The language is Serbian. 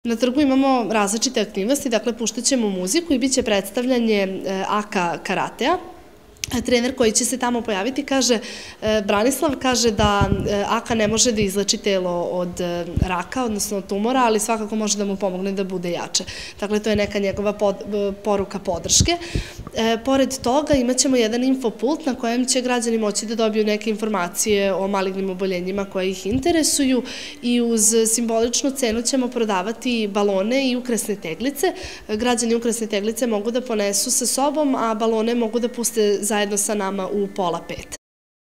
Na trgu imamo različite aktivnosti, dakle puštat ćemo muziku i bit će predstavljanje AKA karatea. Trener koji će se tamo pojaviti kaže, Branislav kaže da AKA ne može da izleči telo od raka, odnosno od tumora, ali svakako može da mu pomogne da bude jače. Dakle, to je neka njegova poruka podrške. Pored toga imat ćemo jedan infopult na kojem će građani moći da dobiju neke informacije o malignim oboljenjima koje ih interesuju i uz simboličnu cenu ćemo prodavati balone i ukrasne teglice. Građani ukrasne teglice mogu da ponesu sa sobom, a balone mogu da puste zajedno sa nama u 4:30.